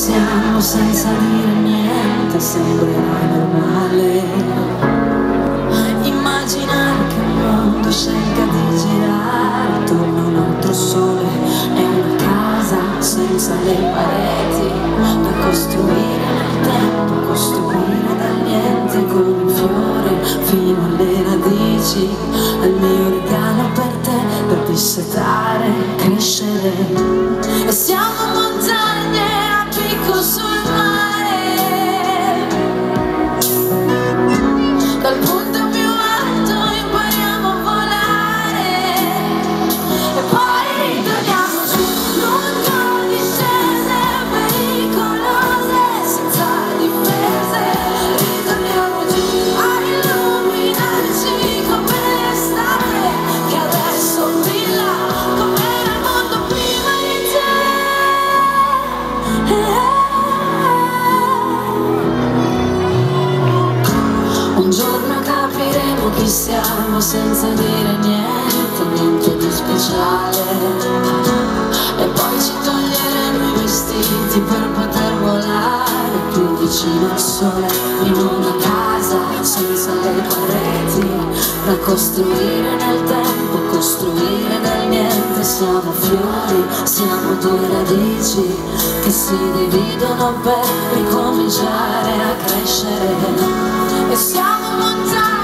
siamo senza dire niente, sembrerà normale immaginare che il mondo scelga di girare attorno a un altro sole. È una casa senza le pareti da costruire nel tempo, costruire dal niente con un fiore fino alle radici. È il mio regalo per te, per dissetare, crescere. E siamo montagne a picco sul mare, dal punto più alto impariamo a volare e poi ritorniamo giù lungo discese pericolose senza difese. Ritorniamo giù a illuminarci come l'estate che adesso brilla come era il mondo prima di te. Un giorno capiremo chi siamo senza dire niente, niente di speciale. E poi ci toglieremo i vestiti per poter volare più vicino al sole, in una casa senza le pareti da costruire nel tempo, costruire dal niente. Siamo fiori, siamo due radici che si dividono per ricominciare a crescere. E siamo montagne